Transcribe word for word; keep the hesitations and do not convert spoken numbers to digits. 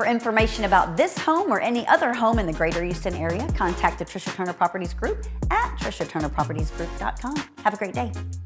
information about this home or any other home in the greater Houston area, contact the Trisha Turner Properties Group at trisha turner properties group dot com. Have a great day.